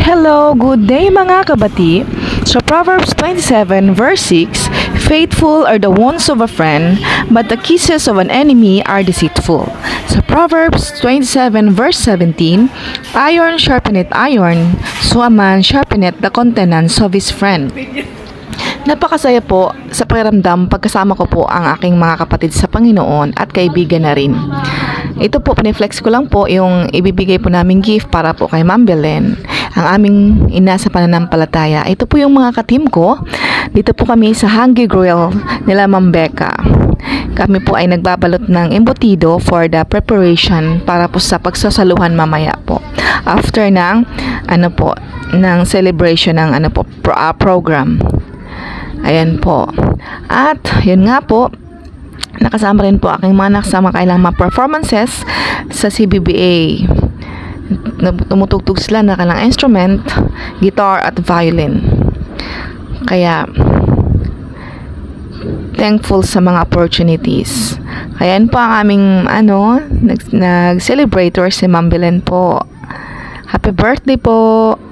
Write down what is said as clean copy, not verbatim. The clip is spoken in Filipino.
Hello, good day mga kabati. So Proverbs 27 verse 6, faithful are the wounds of a friend, but the kisses of an enemy are deceitful. So Proverbs 27 verse 17, iron sharpeneth iron, so a man sharpeneth the countenance of his friend. Napakasaya po sa pakiramdam pagkasama ko po ang aking mga kapatid sa Panginoon at kaibigan na rin. Ito po, piniflex ko lang po yung ibibigay po naming gift para po kay Ma'am Belen, ang aming ina sa pananampalataya. Ito po yung mga ka-team ko. Dito po kami sa Hungry Grill nila Ma'am Becca. Kami po ay nagbabalot ng embutido for the preparation para po sa pagsasaluhan mamaya po. After ng ng celebration ng program. Ayan po. At yun nga po, nakasama rin po aking mga nakasama kailang mga performances sa CBBA. Tumutugtog sila na kailang instrument, guitar at violin. Kaya thankful sa mga opportunities. Kaya yun po ang aming nag-celebrator si Ma'am Belen po. Happy birthday po!